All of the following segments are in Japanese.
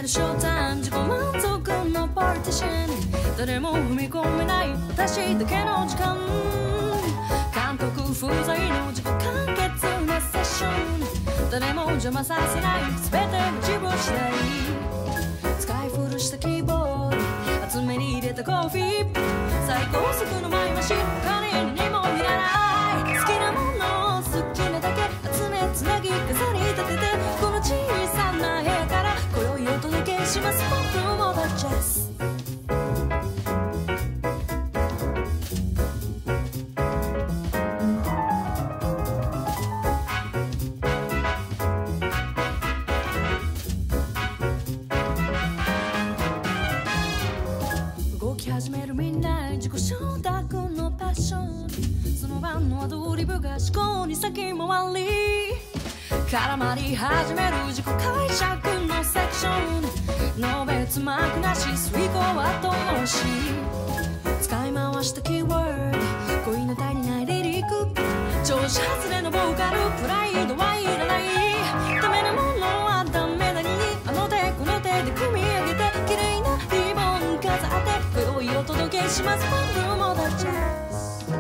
るショータイム自己満足のパーティション誰も踏み込めない私だけの時間監督不在の自己完結なセッション誰も邪魔させない全てが自分次第使い古したキーボード厚めに入れたコーヒー最高速のマイマシン他に何もいらない好きなものを好きなだけ集めつなぎ飾り立ててこの小さな部屋から今宵お届けしますポップモダンジャズ始めるみんな自己承諾のパッションその晩のアドリブが思考に先回り絡まり始める自己解釈のセクションの別幕なし遂行後押し使い回したキーワード恋の足りないリリック調子外れのボーカルプライドはいらないダメなものはダメなりにあの手この手で組み上げて綺麗なリボン飾って今宵お届けしますファンルーモダンジャズ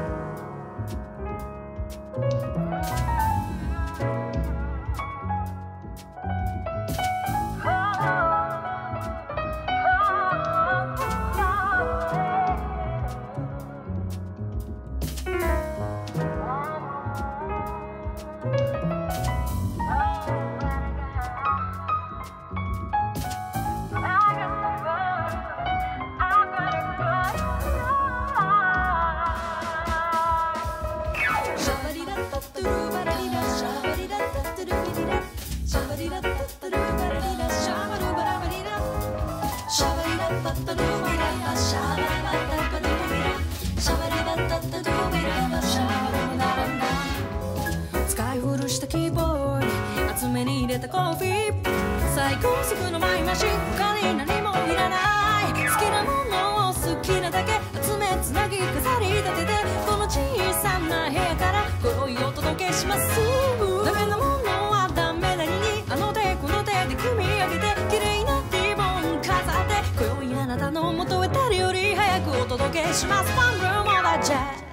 使い古したキーボード厚めに入れたコーヒー最高速のマイマシン他に何もいらない好きなものを好きなだけ集めつなぎ飾り立ててこの小さな部屋から今宵お届けしますダメなものはダメなりにあの手この手で組み上げて綺麗なリボン飾って今宵あなたの元へ誰より早くお届けしますファンルーモダンジャズ